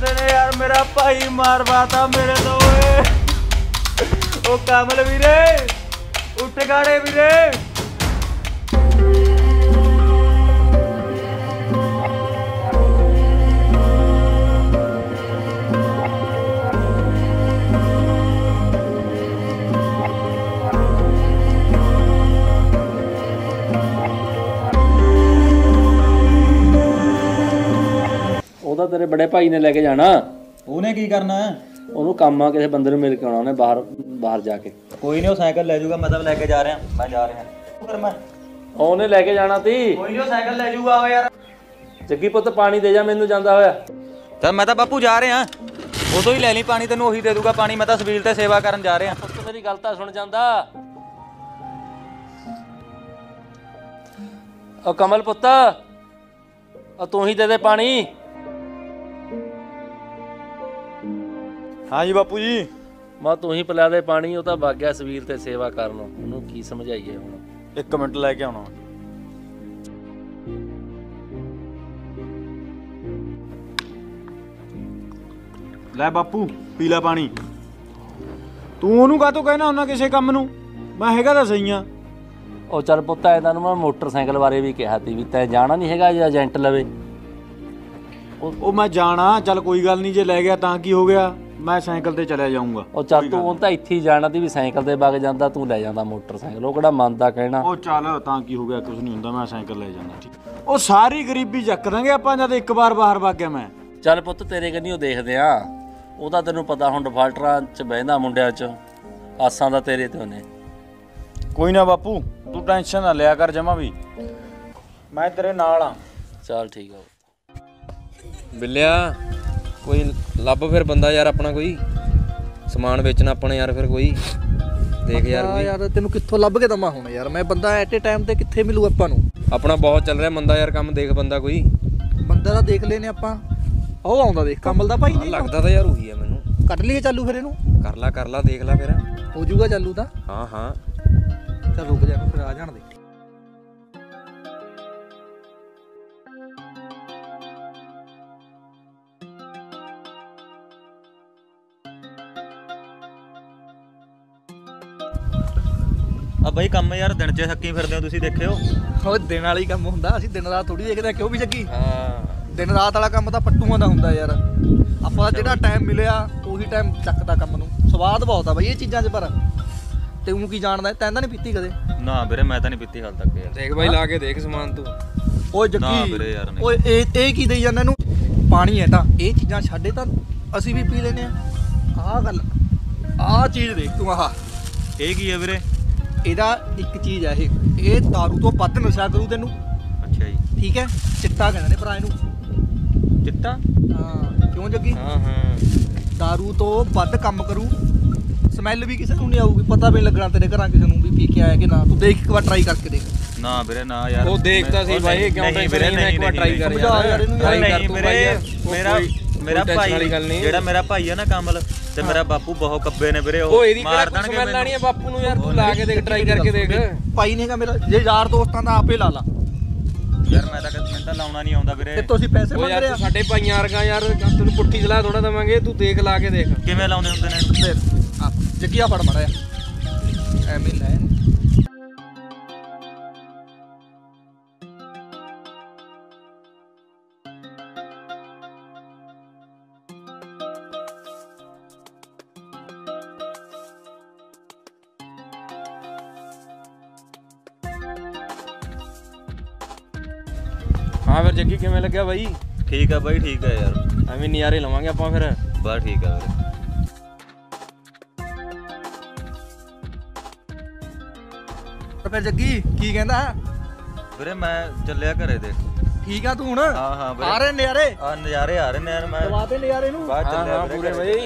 बंदे ने यार मेरा भाई मारवाता मेरे तो ओ कमल वीरे उठ गाड़े वीरे। ਉਹਦਾ ਤੇਰੇ ਬੜੇ ਭਾਈ ਨੇ ਲੈ ਕੇ ਜਾਣਾ। ਉਹਨੇ ਕੀ ਕਰਨਾ? ਉਹਨੂੰ ਕੰਮ ਆ ਕਿਸੇ ਬੰਦੇ ਨੂੰ ਮਿਲ ਕੇ ਆਉਣਾ ਉਹਨੇ ਬਾਹਰ ਜਾ ਕੇ। ਕੋਈ ਨਹੀਂ ਉਹ ਸਾਈਕਲ ਲੈ ਜਾਊਗਾ, ਮੈਂ ਤਾਂ ਲੈ ਕੇ ਜਾ ਰਿਹਾ, ਮੈਂ ਜਾ ਰਿਹਾ। ਫਿਰ ਮੈਂ ਉਹਨੇ ਲੈ ਕੇ ਜਾਣਾ ਤੀ। ਕੋਈ ਨਹੀਂ ਉਹ ਸਾਈਕਲ ਲੈ ਜਾਊਗਾ। ਓ ਯਾਰ ਜੱਗੀ ਪੁੱਤ ਪਾਣੀ ਦੇ ਜਾ ਮੈਨੂੰ ਜਾਂਦਾ ਹੋਇਆ। ਤਾਂ ਮੈਂ ਤਾਂ ਬਾਪੂ ਜਾ ਰਿਹਾ, ਉਦੋਂ ਹੀ ਲੈ ਲਈ ਪਾਣੀ, ਤੈਨੂੰ ਉਹੀ ਦੇ ਦੂਗਾ ਪਾਣੀ। ਮੈਂ ਤਾਂ ਸਬੀਲ ਤੇ ਸੇਵਾ ਕਰਨ ਜਾ ਰਿਹਾ। ਪੁੱਤ ਮੇਰੀ ਗੱਲ ਤਾਂ ਸੁਣ ਜਾਂਦਾ। ਉਹ ਕਮਲ ਪੁੱਤ ਤੂੰ ਹੀ ਦੇ ਦੇ ਪਾਣੀ। हाँ जी बापू जी। मैं तू ही पिला दे पानी। वो तो भाग गया सवीर ते सेवा करन। ਉਹਨੂੰ ਕੀ ਸਮਝਾਈਏ ਹੁਣ। 1 ਮਿੰਟ ਲੈ ਕੇ ਆਉਣਾ। ਲੈ ਬਾਪੂ ਪੀ ਲੈ ਪਾਣੀ। ਤੂੰ ਉਹਨੂੰ ਕਾਹਤੋਂ ਕਹਿਣਾ ਉਹਨਾਂ ਕਿਸੇ ਕੰਮ ਨੂੰ? ਮੈਂ ਹੈਗਾ ਤਾਂ ਸਹੀ ਆ। ਉਹ ਚੱਲ ਪੁੱਤ ਇਹਨਾਂ ਨੂੰ ਮੈਂ ਮੋਟਰਸਾਈਕਲ ਬਾਰੇ ਵੀ ਕਿਹਾ ਤੀ ਵੀ ਤੈਂ ਜਾਣਾ ਨਹੀਂ ਹੈਗਾ ਜੇ ਏਜੰਟ ਲਵੇ। ਉਹ ਮੈਂ ਜਾਣਾ, ਚੱਲ ਕੋਈ ਗੱਲ ਨਹੀਂ, ਜੇ ਲੈ ਗਿਆ ਤਾਂ ਕੀ ਹੋ ਗਿਆ, ਮੈਂ ਸਾਈਕਲ ਤੇ ਚਲਿਆ ਜਾਊਂਗਾ। ਉਹ ਚੱਲ ਤੂੰ ਉਹ ਤਾਂ ਇੱਥੇ ਹੀ ਜਾਣਾ ਤੀ ਵੀ ਸਾਈਕਲ ਤੇ ਵਗ ਜਾਂਦਾ, ਤੂੰ ਲੈ ਜਾਂਦਾ ਮੋਟਰਸਾਈਕਲ। ਉਹ ਕਿਹੜਾ ਮੰਨਦਾ ਕਹਿਣਾ। ਉਹ ਚੱਲ ਤਾਂ ਕੀ ਹੋ ਗਿਆ, ਕੁਝ ਨਹੀਂ ਹੁੰਦਾ, ਮੈਂ ਸਾਈਕਲ ਲੈ ਜਾਂਦਾ। ਠੀਕ, ਉਹ ਸਾਰੀ ਗਰੀਬੀ ਚੱਕ ਦਾਂਗੇ ਆਪਾਂ ਜਦ ਇੱਕ ਵਾਰ ਬਾਹਰ ਵਗ ਗਿਆ ਮੈਂ। ਚੱਲ ਪੁੱਤ ਤੇਰੇ ਕੰਨੀ ਉਹ ਦੇਖਦੇ ਆ। ਉਹਦਾ ਤੈਨੂੰ ਪਤਾ ਹੁਣ ਡਿਫਾਲਟਰਾਂ 'ਚ ਬਹਿੰਦਾ ਮੁੰਡਿਆਂ 'ਚ, ਆਸਾਂ ਦਾ ਤੇਰੇ ਤੇ ਉਹਨੇ। ਕੋਈ ਨਾ ਬਾਪੂ ਤੂੰ ਟੈਨਸ਼ਨ ਨਾ ਲਿਆ ਕਰ ਜਮਾ ਵੀ, ਮੈਂ ਤੇਰੇ ਨਾਲ ਆ। ਚੱਲ ਠੀਕ ਆ। ਬਿੱਲਿਆ ਕੋਈ ਲੱਭ ਫਿਰ ਬੰਦਾ ਯਾਰ ਆਪਣਾ, ਕੋਈ ਸਮਾਨ ਵੇਚਣਾ ਆਪਣਾ ਯਾਰ। ਫਿਰ ਕੋਈ ਦੇਖ ਯਾਰ ਵੀ। ਯਾਰ ਤੈਨੂੰ ਕਿੱਥੋਂ ਲੱਭ ਕੇ ਦਵਾਂ ਹੁਣ ਯਾਰ, ਮੈਂ ਬੰਦਾ ਐਟ ਏ ਟਾਈਮ ਤੇ ਕਿੱਥੇ ਮਿਲੂ ਆਪਾਂ ਨੂੰ? ਆਪਣਾ ਬਹੁਤ ਚੱਲ ਰਿਹਾ ਮੰਦਾ ਯਾਰ ਕੰਮ। ਦੇਖ ਬੰਦਾ ਕੋਈ। ਬੰਦਾ ਤਾਂ ਦੇਖ ਲੈਨੇ ਆਪਾਂ। ਉਹ ਆਉਂਦਾ ਦੇਖ ਕਮਲ ਦਾ ਭਾਈ। ਨਹੀਂ ਲੱਗਦਾ ਤਾਂ ਯਾਰ ਉਹੀ ਆ ਮੈਨੂੰ। ਕੱਢ ਲਈਏ ਚਾਲੂ ਫਿਰ ਇਹਨੂੰ। ਕਰ ਲਾ ਦੇਖ ਲਾ ਫਿਰ ਹੋ ਜਾਊਗਾ ਚਾਲੂ ਤਾਂ। ਹਾਂ ਚੱਲ ਰੁਕ ਜਾ ਫਿਰ ਆ ਜਾਣ ਦੇ। ਆ ਬਾਈ ਕੰਮ ਯਾਰ ਦਿਨ 'ਚ ਥੱਕੀ ਫਿਰਦੇ ਹੋ ਤੁਸੀਂ, ਦੇਖਿਓ। ਉਹ ਦਿਨ ਵਾਲੀ ਕੰਮ ਹੁੰਦਾ, ਅਸੀਂ ਦਿਨ ਰਾਤ ਥੋੜੀ ਦੇਖਦੇ। ਕਿਉਂ ਵੀ ਜੱਗੀ? ਹਾਂ ਦਿਨ ਰਾਤ ਵਾਲਾ ਕੰਮ ਤਾਂ ਪੱਟੂਆਂ ਦਾ ਹੁੰਦਾ ਯਾਰ। ਆਪਾਂ ਜਿਹੜਾ ਟਾਈਮ ਮਿਲਿਆ ਉਹੀ ਟਾਈਮ ਚੱਕਦਾ ਕੰਮ ਨੂੰ। ਸਵਾਦ ਬਹੁਤ ਆ ਬਾਈ ਇਹ ਚੀਜ਼ਾਂ 'ਚ। ਪਰ ਤੇ ਉਹ ਕੀ ਜਾਣਦਾ, ਤੈਂ ਤਾਂ ਨਹੀਂ ਪੀਤੀ ਕਦੇ? ਨਾ ਵੀਰੇ ਮੈਂ ਤਾਂ ਨਹੀਂ ਪੀਤੀ ਹਾਲ ਤੱਕ ਯਾਰ। ਦੇਖ ਬਾਈ ਲਾ ਕੇ ਦੇਖ ਸਮਾਨ ਤੂੰ। ਓਏ ਨਾ ਜੱਗੀ ਵੀਰੇ ਯਾਰ ਨਹੀਂ। ਓਏ ਇਹ ਕੀ ਦੇਈ ਜਾਂਦਾ ਇਹਨੂੰ? ਪਾਣੀ ਹੈ ਤਾਂ ਇਹ ਚੀਜ਼ਾਂ ਛੱਡੇ ਤਾਂ ਅਸੀਂ ਵੀ ਪੀ ਲੈਨੇ ਆ। ਆਹ ਗੱਲ, ਆਹ ਚੀਜ਼ ਦੇਖ ਤੂੰ। ਆਹ ਇਹ ਕੀ ਹੈ ਵੀਰੇ? ਇਹਦਾ ਇੱਕ ਚੀਜ਼ ਹੈ ਇਹ ਦਾਰੂ ਤੋਂ ਵੱਧ ਨਸ਼ਾ ਕਰੂ ਤੈਨੂੰ। ਅੱਛਾ ਜੀ। ਠੀਕ ਹੈ, ਚਿੱਟਾ ਕਹਿੰਦੇ ਨੇ ਭਰਾ ਇਹਨੂੰ। ਚਿੱਟਾ? ਹਾਂ ਕਿਉਂ ਜੱਗੀ? ਹਾਂ ਦਾਰੂ ਤੋਂ ਵੱਧ ਕੰਮ ਕਰੂ। ਸਮੈਲ ਵੀ ਕਿਸੇ ਨੂੰ ਨਹੀਂ ਆਊਗੀ, ਪਤਾ ਵੀ ਨਹੀਂ ਲੱਗਣਾ ਤੇਰੇ ਘਰਾਂ ਕਿਸੇ ਨੂੰ ਵੀ ਪੀ ਕੇ ਆਇਆ ਕਿ ਨਾ। ਤੂੰ ਦੇਖ ਇੱਕ ਵਾਰ ਟਰਾਈ ਕਰਕੇ ਦੇਖ। ਨਾ ਵੀਰੇ ਨਾ ਯਾਰ। ਉਹ ਦੇਖਦਾ ਸੀ ਬਾਈ ਕਿਉਂ ਟੈਨਸ਼ਨ ਲੈਣਾ। ਇੱਕ ਵਾਰ ਟਰਾਈ ਕਰ ਯਾਰ। ਨਹੀਂ ਵੀਰੇ ਮੇਰਾ ਭਾਈ ਜਿਹੜਾ ਮੇਰਾ ਭਾਈ ਆ ਨਾ ਕਮਲ ਤੇ ਮੇਰਾ ਬਾਪੂ ਬਹੁਤ ਕੱਬੇ ਨੇ ਵੀਰੇ। ਉਹ ਇਹਦੀ ਮਾਰ ਕਿਹੜਾ ਦੇਣਗੇ ਸਮੈਲ ਆਣੀ ਆ ਬਾਪੂ ਨੂੰ ਯਾਰ। ਤੂੰ ਲਾ ਕੇ ਦੇਖ, ਟਰਾਈ ਕਰਕੇ ਦੇਖ। ਭਾਈ ਨੇਗਾ ਮੇਰਾ, ਜੇ ਯਾਰ ਦੋਸਤਾਂ ਦਾ ਆਪੇ ਲਾ ਲਾ ਯਾਰ। ਮੈਂ ਤਾਂ ਲਾਉਣਾ ਨਹੀਂ ਆਉਂਦਾ ਵੀਰੇ। ਤੇ ਤੁਸੀਂ ਪੈਸੇ ਉਹ ਮੰਗ ਯਾਰ ਰਹੇ ਤੂੰ ਆ। ਸਾਡੇ ਭਾਈਆਂ ਵਰਗਾ ਯਾਰ, ਤੈਨੂੰ ਪੁੱਠੀ ਸਲਾਹ ਥੋੜਾ ਦਵਾਂਗੇ। ਤੂੰ ਦੇਖ ਲਾ ਕੇ ਦੇਖ ਕਿਵੇਂ ਲਾਉਂਦੇ ਹੁੰਦੇ ਨੇ। ਫਿਰ ਜੱਗੀਆ ਫੜ ਮਾੜਾ ਆ ਐਵੇਂ ਲੈ। ਹਾਂ ਫਿਰ ਜੱਗੀ ਕਿਵੇਂ ਲੱਗਿਆ ਬਾਈ? ਠੀਕ ਆ ਬਾਈ, ਠੀਕ ਆ ਯਾਰ। ਐਵੇਂ ਨਜ਼ਾਰੇ ਲਵਾਂਗੇ ਆਪਾਂ ਫਿਰ। ਬਸ ਠੀਕ ਆ ਵੀਰੇ। ਫਿਰ ਜੱਗੀ ਕੀ ਕਹਿੰਦਾ? ਵੀਰੇ ਮੈਂ ਚੱਲਿਆ ਘਰੇ ਦੇਖ। ਠੀਕ ਆ ਤੂੰ ਹੁਣ? ਹਾਂ ਵੀਰੇ ਆ ਰਹੇ ਨਜ਼ਾਰੇ? ਆ ਨਜ਼ਾਰੇ ਆ ਰਹੇ ਨੇ ਯਾਰ। ਮੈਂ ਦਵਾ ਦੇ ਨਜ਼ਾਰੇ ਨੂੰ। ਬਾਅਦ ਚੱਲਿਆ ਹਾਂ ਪੂਰੇ ਬਾਈ।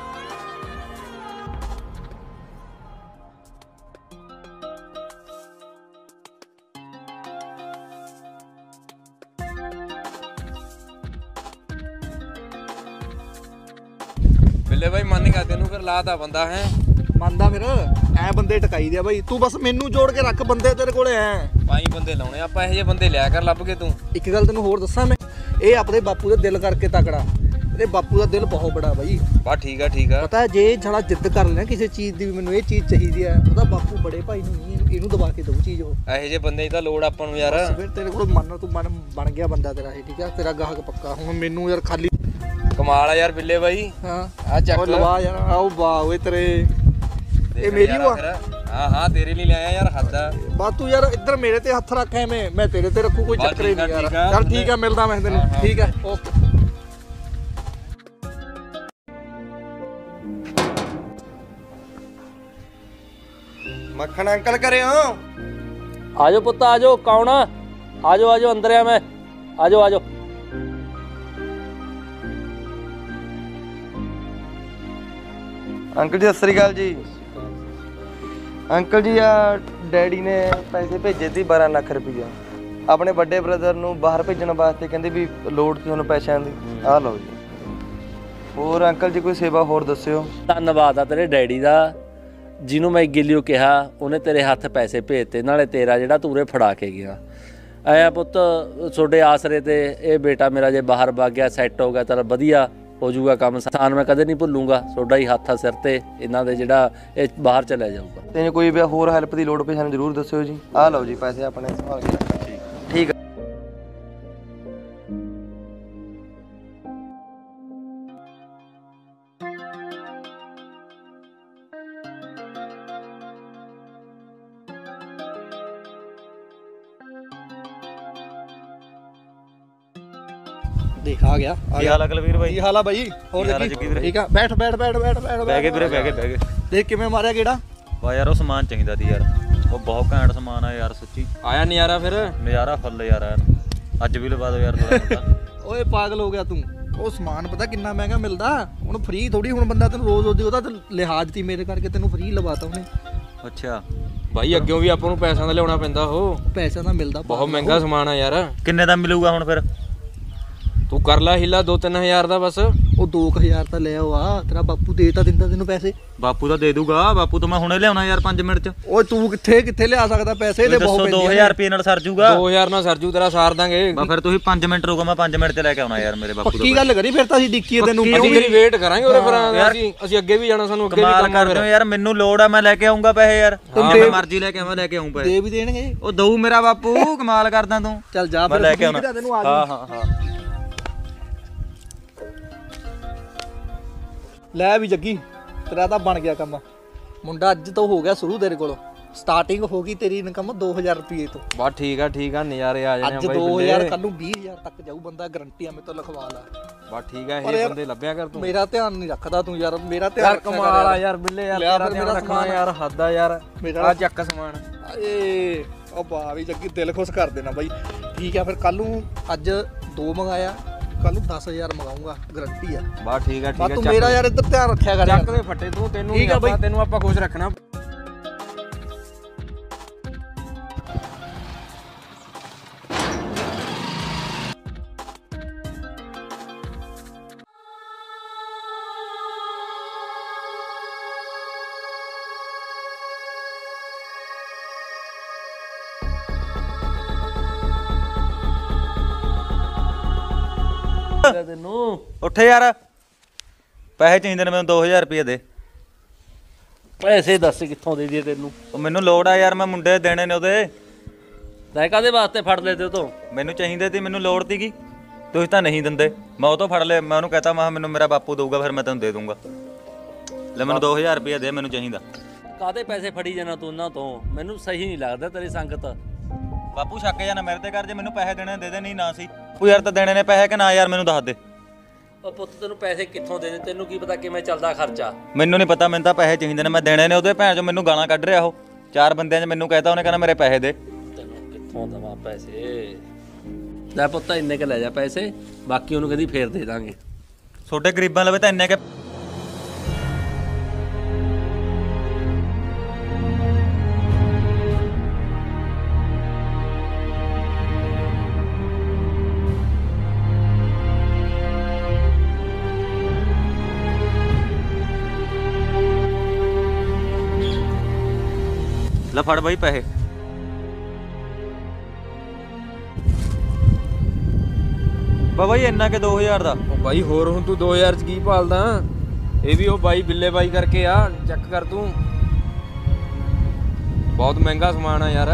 ਬਿੱਲੇ ਬਾਈ ਮੰਨੇਗਾ ਤੈਨੂੰ ਫਿਰ ਲਾਤਾ ਬੰਦਾ ਹੈ। ਮੰਨਦਾ ਫਿਰ ਐ ਬੰਦੇ ਟਕਾਈ ਦੇ ਆ ਬਾਈ। ਤੂੰ ਬਸ ਮੈਨੂੰ ਜੋੜ ਕੇ ਰੱਖ ਬੰਦੇ ਤੇਰੇ ਕੋਲੇ ਐ। ਪਾਈ ਬੰਦੇ ਲਾਉਣੇ ਆਪਾਂ, ਇਹੋ ਜਿਹੇ ਬੰਦੇ ਲਿਆ ਕਰ ਲੱਭ ਕੇ ਤੂੰ। ਇੱਕ ਗੱਲ ਤੈਨੂੰ ਹੋਰ ਦੱਸਾਂ ਮੈਂ, ਇਹ ਆਪਣੇ ਬਾਪੂ ਦੇ ਦਿਲ ਕਰਕੇ ਤਕੜਾ। ਤੇਰੇ ਬਾਪੂ ਦਾ ਦਿਲ ਬਹੁਤ ਬੜਾ ਬਾਈ। ਬਾ ਠੀਕ ਆ ਪਤਾ ਜੇ ਜਣਾ ਜਿੱਦ ਕਰ ਲੈਣਾ ਕਿਸੇ ਚੀਜ਼ ਦੀ ਵੀ ਮੈਨੂੰ ਇਹ ਚੀਜ਼ ਚਾਹੀਦੀ ਆ, ਉਹਦਾ ਬਾਪੂ ਬੜੇ ਭਾਈ ਨੂੰ ਨਹੀਂ ਇਹਨੂੰ ਦਬਾ ਕੇ ਦਊ ਚੀਜ਼ ਉਹ। ਇਹੋ ਜਿਹੇ ਬੰਦੇ ਦੀ ਤਾਂ ਲੋੜ ਆਪਾਂ ਨੂੰ ਯਾਰ। ਫਿਰ ਤੇਰੇ ਕੋਲ ਤੂੰ ਮਨ ਬਣ ਗਿਆ ਬੰਦਾ ਤੇਰਾ ਇਹ, ਠੀਕ ਆ ਤੇਰਾ ਗਾਹਕ ਪੱਕਾ। ਹੁਣ ਮੈਨੂੰ ਯਾਰ ਖਾਲੀ ਕਮਾਲ ਆ ਯਾਰ ਬਿੱਲੇ ਬਾਈ। ਹਾਂ ਆ ਚੱਕ ਉਹ ਲਵਾ ਯਾਰ, ਆਓ ਵਾਹ ਓਏ ਤੇਰੇ ਇਹ ਮੇਰੀ ਵਾ। ਹਾਂ ਤੇਰੇ ਲਈ ਲਿਆਇਆ ਯਾਰ, ਹੱਦ ਆ। ਬਾ ਤੂੰ ਯਾਰ ਇੱਧਰ ਮੇਰੇ ਤੇ ਹੱਥ ਰੱਖ ਐਵੇਂ, ਮੈਂ ਤੇਰੇ ਤੇ ਰੱਖੂ, ਕੋਈ ਚੱਕਰ ਹੀ ਨਹੀਂ ਯਾਰ। ਚੱਲ ਠੀਕ ਆ, ਮਿਲਦਾ ਮੈਂ ਤੈਨੂੰ। ਠੀਕ ਆ ਓਕੇ। ਮੱਖਣ ਅੰਕਲ ਕਰੇ ਹੋ? ਆਜੋ ਪੁੱਤ ਆਜੋ, ਕੌਣ? ਆਜੋ ਅੰਦਰ ਆ ਮੈਂ। ਆਜੋ। ਅੰਕਲ ਜੀ ਸਤਿ ਸ੍ਰੀ ਅਕਾਲ ਜੀ। ਅੰਕਲ ਜੀ ਆ ਡੈਡੀ ਨੇ ਪੈਸੇ ਭੇਜੇ ਸੀ 12 ਲੱਖ ਰੁਪਈਆ ਆਪਣੇ ਵੱਡੇ ਬ੍ਰਦਰ ਨੂੰ ਬਾਹਰ ਭੇਜਣ ਵਾਸਤੇ, ਕਹਿੰਦੇ ਵੀ ਲੋੜ ਸੀ ਉਹਨੂੰ ਪੈਸਿਆਂ ਦੀ। ਆਹ ਲਓ ਜੀ। ਹੋਰ ਅੰਕਲ ਜੀ ਕੋਈ ਸੇਵਾ ਹੋਰ ਦੱਸਿਓ। ਧੰਨਵਾਦ ਆ ਤੇਰੇ ਡੈਡੀ ਦਾ, ਜਿਹਨੂੰ ਮੈਂ ਗਿੱਲੀਓ ਕਿਹਾ ਉਹਨੇ ਤੇਰੇ ਹੱਥ ਪੈਸੇ ਭੇਜਤੇ, ਨਾਲੇ ਤੇਰਾ ਜਿਹੜਾ ਤੂਰੇ ਫੜਾ ਕੇ ਗਿਆ। ਐ ਪੁੱਤ ਤੁਹਾਡੇ ਆਸਰੇ ਤੇ ਇਹ ਬੇਟਾ ਮੇਰਾ ਜੇ ਬਾਹਰ ਵਗ ਗਿਆ, ਸੈੱਟ ਹੋ ਗਿਆ, ਤਾਂ ਵਧੀਆ ਹੋ ਜਾਊਗਾ ਕੰਮ। ਸਾਨ ਮੈਂ ਕਦੇ ਨਹੀਂ ਭੁੱਲੂੰਗਾ, ਤੁਹਾਡਾ ਹੀ ਹੱਥ ਆ ਸਿਰ ਤੇ ਇਹਨਾਂ ਦੇ, ਜਿਹੜਾ ਇਹ ਬਾਹਰ ਚਲਾ ਜਾਊਗਾ। ਤੈਨੂੰ ਕੋਈ ਵੀ ਹੋਰ ਹੈਲਪ ਦੀ ਲੋੜ ਪਈ ਸਾਨੂੰ ਜ਼ਰੂਰ ਦੱਸਿਓ ਜੀ। ਆਹ ਲਓ ਜੀ ਪੈਸੇ ਆਪਣੇ ਸੰਭਾਲ ਕੇ ਰੱਖੋ। ਠੀਕ ਆ। ਦੇਖ ਆ ਗਿਆ। ਕੀ ਹਾਲ ਆ ਕੁਲਵੀਰ ਬਾਈ? ਕੀ ਹਾਲ ਆ ਬਾਈ? ਹੋਰ ਜੱਗੀ ਵੀਰੇ? ਠੀਕ ਆ, ਬੈਠ ਬਹਿ ਗਏ ਵੀਰੇ, ਬਹਿ ਗਏ। ਦੇਖ ਕਿਵੇਂ ਮਾਰਿਆ ਕਿਹੜਾ ਵਾ ਯਾਰ, ਉਹ ਸਮਾਨ ਚਾਹੀਦਾ ਸੀ ਯਾਰ, ਉਹ ਬਹੁਤ ਘੈਂਟ ਸਮਾਨ ਆ ਯਾਰ, ਸੱਚੀ ਆਇਆ ਨਜ਼ਾਰਾ ਫਿਰ? ਨਜ਼ਾਰਾ ਫੁੱਲ ਯਾਰ। ਅੱਜ ਵੀ ਲਵਾ ਦਿਓ ਯਾਰ ਥੋੜਾ। ਓਏ ਪਾਗਲ ਹੋ ਗਿਆ ਤੂੰ। ਉਹ ਸਮਾਨ ਪਤਾ ਕਿੰਨਾ ਮਹਿੰਗਾ ਮਿਲਦਾ ਹੁਣ, ਫ੍ਰੀ ਥੋੜੀ। ਹੁਣ ਬੰਦਾ ਤੈਨੂੰ ਰੋਜ਼ ਉਹਦਾ ਤਾਂ ਲਿਹਾਜ਼ ਤੀ ਮੇਰੇ ਕਰਕੇ, ਤੈਨੂੰ ਫ੍ਰੀ ਲਵਾਤਾ ਉਹਨੇ। ਅੱਛਾ ਬਾਈ ਅੱਗੇ ਵੀ ਆਪਾਂ ਨੂੰ ਪੈਸਿਆਂ ਦਾ ਲਿਆਉਣਾ ਪੈਂਦਾ। ਉਹ ਪੈਸਾ ਤਾਂ ਮਿਲਦਾ ਬਹੁਤ ਮਹਿੰਗਾ ਸਮਾਨ ਆ ਯਾਰ। ਕਿੰਨੇ ਦਾ ਮਿਲੂਗਾ ਹੁਣ ਫਿਰ? ਤੂੰ ਕਰ ਲੈ ਹਿੱਲਾ 2-3 ਹਜ਼ਾਰ ਦਾ ਬਸ। ਉਹ 2000 ਤਾਂ ਲੈ ਆਓ ਆ, ਤੇਰਾ ਬਾਪੂ ਦੇ ਤਾਂ ਦਿੰਦਾ ਤੈਨੂੰ ਪੈਸੇ। ਬਾਪੂ ਤਾਂ ਦੇ ਦੂਗਾ, ਬਾਪੂ ਤੋਂ ਮੈਂ ਹੁਣੇ ਲਿਆਉਣਾ ਯਾਰ 5 ਮਿੰਟ ਚ। ਓਏ ਤੂੰ ਕਿੱਥੇ ਲਿਆ ਸਕਦਾ ਪੈਸੇ? ਇਹਦੇ ਬਹੁਤ ਪੈਂਦੇ 2000 ਰੁਪਏ ਨਾਲ ਸਰ ਜੂਗਾ। 2000 ਨਾਲ ਸਰਜੂ ਤੇਰਾ ਸਾਰ ਦਾਂਗੇ। ਬਾ ਫਿਰ ਤੁਸੀਂ 5 ਮਿੰਟ ਰੁਕੋ, ਮੈਂ 5 ਮਿੰਟ ਚ ਲੈ ਕੇ ਆਉਣਾ ਯਾਰ ਮੇਰੇ ਬਾਪੂ ਤੋਂ। ਪੱਕੀ ਗੱਲ ਕਰੀ ਫਿਰ ਤਾਂ ਅਸੀਂ ਡਿੱਕੀਏ ਤੈਨੂੰ। ਅਸੀਂ ਤੇਰੀ ਵੇਟ ਕਰਾਂਗੇ ਉਰੇ ਫਿਰ। ਅਸੀਂ ਅੱਗੇ ਵੀ ਜਾਣਾ, ਸਾਨੂੰ ਅੱਗੇ ਵੀ ਕਮਾਲ ਕੰਮ ਕਰਦੇ ਹੋ ਯਾਰ, ਮੈਨੂੰ ਲੋੜ ਆ, ਮੈਂ ਲੈ ਕੇ ਆਉਂਗਾ ਪੈਸੇ ਯਾਰ। ਜਿਵੇਂ ਮਰਜ਼ੀ ਲੈ ਕੇ ਆਵਾਂ, ਲੈ ਕੇ ਆਉਂ ਪੈਸੇ। ਦੇ ਵੀ ਦੇਣਗੇ ਉਹ ਦਊ ਮੇਰਾ ਬਾਪੂ, ਕਮਾਲ ਕਰਦਾ ਤੂੰ। ਚੱਲ ਜਾ ਮੈਂ ਫਿਰ, ਲੈ ਕੇ ਆਉਣਾ। ਤੈਨੂੰ ਆ ਹਾਂ। ਲੈ ਵੀ ਜੱਗੀ, ਤੇਰਾ ਤਾਂ ਬਣ ਗਿਆ ਕੰਮ। ਮੁੰਡਾ ਅੱਜ ਤੋਂ ਹੋ ਗਿਆ ਸ਼ੁਰੂ, ਤੇਰੇ ਕੋਲ ਸਟਾਰਟਿੰਗ ਹੋ ਗਈ ਤੇਰੀ ਇਨਕਮ 2000 ਰੁਪਏ ਤੋਂ। ਬਸ ਠੀਕ ਆ ਨਜ਼ਾਰੇ ਆ ਜਾਣੇ ਅੱਜ ਬਾਈ। 2000 ਕੱਲ ਨੂੰ 20000 ਤੱਕ ਜਾਊ ਬੰਦਾ, ਗਰੰਟੀ ਆ ਮੇਰੇ ਤੋਂ ਲਿਖਵਾ ਲਾ। ਬਸ ਠੀਕ ਆ, ਇਹ ਬੰਦੇ ਲੱਭਿਆ ਕਰ ਤੂੰ। ਮੇਰਾ ਧਿਆਨ ਨਹੀਂ ਰੱਖਦਾ ਤੂੰ ਯਾਰ, ਮੇਰਾ ਧਿਆਨ ਯਾਰ ਕਮਾਲ ਆ ਯਾਰ ਬਿੱਲੇ, ਯਾਰ ਲਿਆ ਤੇਰਾ ਫਿਰ ਮੇਰਾ ਧਿਆਨ ਰੱਖਣਾ ਸਮਾਨ। ਯਾਰ, ਹੱਦ ਆ ਯਾਰ। ਆ ਚੱਕ ਸਮਾਨ। ਏ ਉਹ ਬਾ ਵੀ ਜੱਗੀ, ਦਿਲ ਖੁਸ਼ ਕਰ ਦੇਣਾ ਬਾਈ। ਠੀਕ ਆ ਫਿਰ, ਕੱਲ ਨੂੰ ਅੱਜ 2 ਮੰਗਾਇਆ, ਕੱਲ ਨੂੰ 10000 ਮੰਗਾਉਂਗਾ, ਗਰੰਟੀ ਆ। ਬਸ ਠੀਕ ਆ ਤੂੰ ਮੇਰਾ ਯਾਰ ਇੱਧਰ ਧਿਆਨ ਰੱਖਿਆ ਕਰ। ਚੱਕ ਦੇ ਫੱਟੇ ਤੂੰ, ਤੈਨੂੰ ਠੀਕ ਆ ਬਾਈ। ਤੈਨੂੰ ਆਪਾਂ ਖੁਸ਼ ਰੱਖਣਾ। ਤੈਨੂੰ ਉੱਠ ਯਾਰ, ਪੈਸੇ ਚਾਹੀਦੇ ਨੇ ਮੈਨੂੰ 2000 ਰੁਪਏ ਦੇ। ਪੈਸੇ ਦੱਸ ਕਿੱਥੋਂ ਦੇ ਦਈਏ ਤੈਨੂੰ? ਉਹ ਮੈਨੂੰ ਲੋੜ ਆ ਯਾਰ, ਮੈਂ ਮੁੰਡੇ ਦੇਣੇ ਨੇ ਉਹਦੇ। ਤੈਂ ਕਾਹਦੇ ਵਾਸਤੇ ਫੜ ਲਏ ਤੇ ਉਹ ਤੋਂ? ਮੈਨੂੰ ਚਾਹੀਦੇ ਸੀ, ਮੈਨੂੰ ਲੋੜ ਸੀਗੀ, ਤੁਸੀਂ ਤਾਂ ਨਹੀਂ ਦਿੰਦੇ। ਮੈਂ ਉਹ ਤੋਂ ਫੜ ਲਏ, ਮੈਂ ਉਹਨੂੰ ਕਹਤਾ ਮੈਂ ਮੈਨੂੰ ਮੇਰਾ ਬਾਪੂ ਦਊਗਾ, ਫਿਰ ਮੈਂ ਤੈਨੂੰ ਦੇ ਦੂੰਗਾ। ਲੈ ਮੈਨੂੰ 2000 ਰੁਪਏ ਦੇ, ਮੈਨੂੰ ਚਾਹੀਦਾ। ਕਾਹਦੇ ਪੈਸੇ ਫੜੀ ਜਾਣਾ ਤੂੰ ਉਹਨਾਂ ਤੋਂ? ਮੈਨੂੰ ਸਹੀ ਨਹੀਂ ਲੱਗਦਾ ਤੇਰੀ ਸੰਗਤ। ਬਾਪੂ ਛੱਕ ਜਾਣਾ ਮੇਰੇ ਤੇ ਕਰ, ਜੇ ਮੈਨੂੰ ਪੈਸੇ ਦੇਣੇ ਦੇ ਦੇ, ਨਹੀਂ ਨਾ ਸੀ। ਉਹ ਯਾਰ ਤਾਂ ਦੇਣੇ ਨੇ ਪੈਸੇ ਕਿ ਨਾ ਯਾਰ, ਮੈਨੂੰ ਦੱਸ ਦੇ। ਉਹ ਪੁੱਤ ਤੈਨੂੰ ਪੈਸੇ ਕਿੱਥੋਂ ਦੇਣੇ? ਤੈਨੂੰ ਕੀ ਪਤਾ ਕਿਵੇਂ ਚੱਲਦਾ ਖਰਚਾ? ਮੈਨੂੰ ਨਹੀਂ ਪਤਾ, ਮੈਨੂੰ ਤਾਂ ਪੈਸੇ ਚਾਹੀਦੇ ਨੇ, ਮੈਂ ਦੇਣੇ ਨੇ ਉਹਦੇ। ਭੈਣ ਚੋਂ ਮੈਨੂੰ ਗਾਲਾਂ ਕੱਢ ਰਿਹਾ ਉਹ, 4 ਬੰਦਿਆਂ 'ਚ ਮੈਨੂੰ ਕਹਿਤਾ ਉਹਨੇ, ਕਹਿੰਦਾ ਮੇਰੇ ਪੈਸੇ ਦੇ। ਤੈਨੂੰ ਕਿੱਥੋਂ ਦੇਵਾਂ ਪੈਸੇ? ਲੈ ਪੁੱਤ ਇੰਨੇ ਕ ਲੈ ਜਾ ਪੈਸੇ, ਬਾਕੀ ਉਹਨੂੰ ਕਦੀ ਫੇਰ ਦੇ ਦਾਂਗੇ। ਛੋਟੇ ਗਰੀਬਾਂ ਲਵੇ ਤਾਂ ਇੰਨੇ ਕਿ ਲੈ ਫੜ ਬਾਈ ਪੈਸੇ। ਬਾਬਾ ਜੀ ਇੰਨਾ ਕਿ 2000 ਦਾ। ਉਹ ਬਾਈ ਹੋਰ ਹੁਣ ਤੂੰ 2000 ਚ ਕੀ ਭਾਲਦਾ? ਇਹ ਵੀ ਉਹ ਬਾਈ ਬਿੱਲੇ ਬਾਈ ਕਰਕੇ ਆ, ਚੈੱਕ ਕਰ ਤੂੰ, ਬਹੁਤ ਮਹਿੰਗਾ ਸਮਾਨ ਆ ਯਾਰ।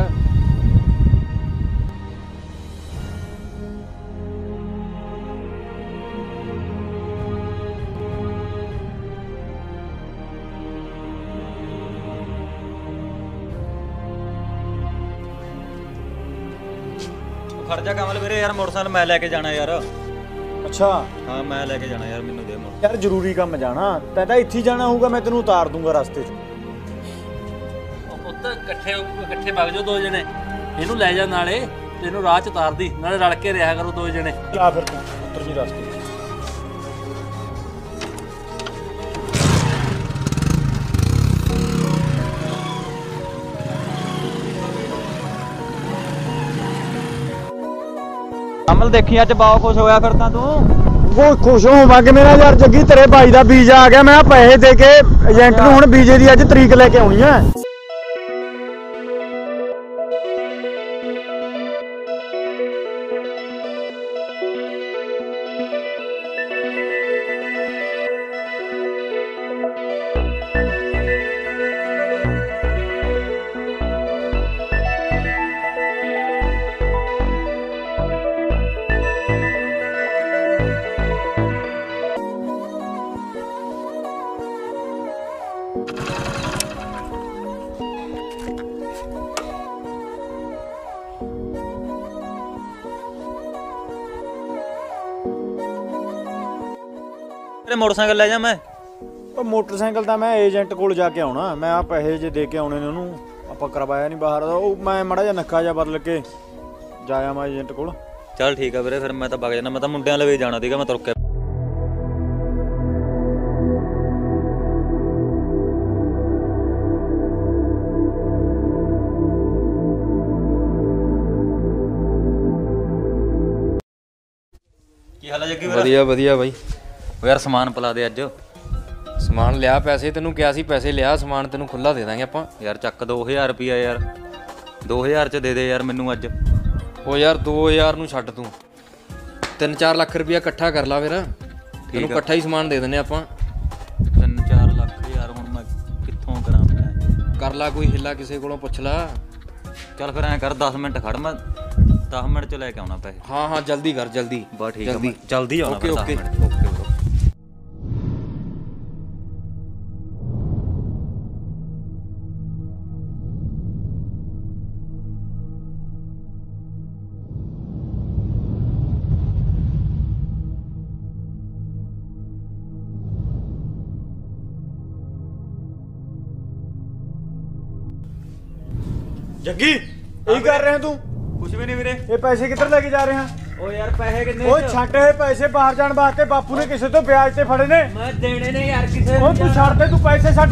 ਖਰਚਾ ਕਮਲ ਵੀਰੇ ਯਾਰ, ਮੋਟਰਸਾਈਕਲ ਮੈਂ ਲੈ ਕੇ ਜਾਣਾ ਯਾਰ। ਅੱਛਾ ਹਾਂ ਮੈਂ ਲੈ ਕੇ ਜਾਣਾ ਯਾਰ, ਮੈਨੂੰ ਦੇ ਮੋਟਰ। ਯਾਰ ਜ਼ਰੂਰੀ ਕੰਮ ਜਾਣਾ, ਤੈਂ ਤਾਂ ਇੱਥੇ ਹੀ ਜਾਣਾ ਹੋਊਗਾ, ਮੈਂ ਤੈਨੂੰ ਉਤਾਰ ਦੂੰਗਾ ਰਸਤੇ 'ਚ। ਉਹ ਪੁੱਤ ਇਕੱਠੇ ਵਗ ਜਾਓ 2 ਜਣੇ, ਇਹਨੂੰ ਲੈ ਜਾ ਨਾਲੇ ਤੇ ਇਹਨੂੰ ਰਾਹ 'ਚ ਉਤਾਰਦੀ, ਨਾਲੇ ਰਲ ਕੇ ਰਿਹਾ ਕਰੋ 2 ਜਣੇ। ਆ ਫਿਰ ਤੂੰ ਉੱਤਰ ਜੀ ਰਸਤੇ 'ਚ। ਕਮਲ ਦੇਖੀ ਅੱਜ ਬਹੁਤ ਖੁਸ਼ ਹੋਇਆ ਫਿਰ ਤਾਂ ਤੂੰ। ਉਹ ਖੁਸ਼ ਹੋਵਾਂਗੇ ਮੇਰਾ ਯਾਰ ਜੱਗੀ, ਤੇਰੇ ਬਾਈ ਦਾ ਵੀਜ਼ਾ ਆ ਗਿਆ। ਮੈਂ ਪੈਸੇ ਦੇ ਕੇ ਏਜੰਟ ਨੂੰ ਹੁਣ ਵੀਜ਼ੇ ਦੀ ਅੱਜ ਤਰੀਕ ਲੈ ਕੇ ਆਉਣੀ ਆ। ਤੇਰੇ ਮੋਟਰਸਾਈਕਲ ਲੈ ਜਾ ਮੈਂ। ਉਹ ਮੋਟਰਸਾਈਕਲ ਤਾਂ ਮੈਂ ਏਜੰਟ ਕੋਲ ਜਾ ਕੇ ਆਉਣਾ, ਮੈਂ ਆ ਪੈਸੇ ਜੇ ਦੇ ਕੇ ਆਉਣੇ ਨੇ ਉਹਨੂੰ, ਆਪਾਂ ਕਰਵਾਇਆ ਨਹੀਂ ਬਾਹਰ ਦਾ। ਉਹ ਮੈਂ ਮਾੜਾ ਜਿਹਾ ਨੱਕਾ ਜਿਹਾ ਬਦਲ ਕੇ ਜਾਇਆ ਮੈਂ ਏਜੰਟ ਕੋਲ। ਚੱਲ ਠੀਕ ਆ ਵੀਰੇ, ਫਿਰ ਮੈਂ ਤਾਂ ਵਗ ਜਾਣਾ, ਮੈਂ ਤਾਂ ਮੁੰਡਿਆਂ ਲਵੇ ਜਾਣਾ ਸੀਗਾ, ਮੈਂ ਤੁਰ ਕੇ। ਕੀ ਹਾਲ ਹੈ ਜੱਗੀ ਵੀਰੇ? ਵਧੀਆ ਵਧੀਆ ਬਾਈ। ਉਹ ਯਾਰ ਸਮਾਨ ਪਲਾ ਦੇ ਅੱਜ। ਸਮਾਨ ਲਿਆ, ਪੈਸੇ ਤੈਨੂੰ ਕਿਹਾ ਸੀ, ਪੈਸੇ ਲਿਆ, ਸਮਾਨ ਤੈਨੂੰ ਖੁੱਲਾ ਦੇ ਦਾਂਗੇ ਆਪਾਂ। ਯਾਰ ਚੱਕ 2000 ਰੁਪਿਆ ਯਾਰ, 2000 ਚ ਦੇ ਦੇ ਯਾਰ ਮੈਨੂੰ ਅੱਜ। ਉਹ ਯਾਰ 2000 ਨੂੰ ਛੱਡ, ਤੂੰ 3-4 ਲੱਖ ਰੁਪਇਆ ਇਕੱਠਾ ਕਰ ਲਾ, ਫਿਰ ਤੈਨੂੰ ਇਕੱਠਾ ਹੀ ਸਮਾਨ ਦੇ ਦਿੰਦੇ ਆਪਾਂ। 3-4 ਲੱਖ ਯਾਰ, ਹੁਣ ਮੈਂ ਕਿੱਥੋਂ ਕਰਾਂ? ਮੈਂ ਕਰ ਲਾ ਕੋਈ ਹਿੱਲਾ, ਕਿਸੇ ਕੋਲੋਂ ਪੁੱਛ ਲਾ। ਚੱਲ ਫਿਰ ਐਂ ਕਰ 10 ਮਿੰਟ ਖੜ, ਮੈਂ 10 ਮਿੰਟ ਚ ਲੈ ਕੇ ਆਉਣਾ ਪੈਸੇ। ਹਾਂ ਹਾਂ ਜਲਦੀ ਕਰ, ਜਲਦੀ। ਬਸ ਠੀਕ ਆ, ਜਲਦੀ ਆਉਣਾ। Okay okay okay. ਜੱਗੀ ਇਹ ਕਰ ਰਿਹਾ ਤੂੰ? ਕੁਛ ਵੀ ਨਹੀਂ ਵੀਰੇ। ਇਹ ਪੈਸੇ ਕਿੱਧਰ ਲੈ ਕੇ ਜਾ ਰਿਹਾ? ਓ ਯਾਰ ਪੈਸੇ ਕਿੰਨੇ? ਓਏ ਛੱਡ ਇਹ ਪੈਸੇ, ਬਾਹਰ ਜਾਣ ਵਾਸਤੇ ਬਾਪੂ ਨੇ ਕਿਸੇ ਤੋਂ ਵਿਆਜ ਤੇ ਫੜੇ ਨੇ। ਮੈਂ ਦੇਣੇ ਨੇ ਯਾਰ ਕਿਸੇ ਓਏ ਤੂੰ ਛੱਡ ਦੇ, ਤੂੰ ਪੈਸੇ ਛੱਡ।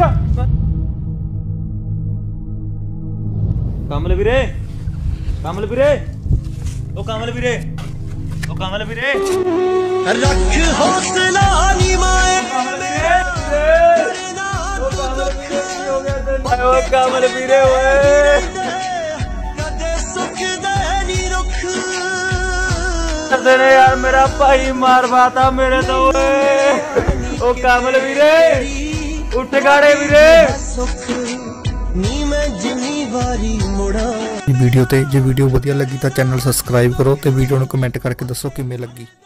ਕਮਲ ਵੀਰੇ, ਕਮਲ ਵੀਰੇ, ਓ ਕਮਲ ਵੀਰੇ, ਓ ਕਮਲ ਵੀਰੇ, ਰੱਖ ਹੌਸਲਾ ਨੀ ਮਾਏ ਓਏ ਕਮਲ ਵੀਰੇ ਓਏ। ਕਦੇ ਸੁੱਖ ਦੇ ਨੀ ਰੁੱਖ ਕਰਦੇ ਨੇ ਯਾਰ, ਮੇਰਾ ਭਾਈ ਮਾਰਵਾਤਾ ਮੇਰੇ ਤੋਂ ਓਏ। ਓ ਕਮਲ ਵੀਰੇ, ਉੱਠ ਗਾੜੇ ਵੀਰੇ। ਸੁੱਖ ਨੀ ਮੈਂ ਜਿੰਨੀ ਵਾਰੀ ਮੁੜਾਂ। ਵੀਡੀਓ ਤੇ ਜੇ ਵੀਡੀਓ ਵਧੀਆ ਲੱਗੀ ਤਾਂ ਚੈਨਲ ਸਬਸਕ੍ਰਾਈਬ ਕਰੋ ਤੇ ਵੀਡੀਓ ਨੂੰ ਕਮੈਂਟ ਕਰਕੇ ਦੱਸੋ ਕਿਵੇਂ ਲੱਗੀ।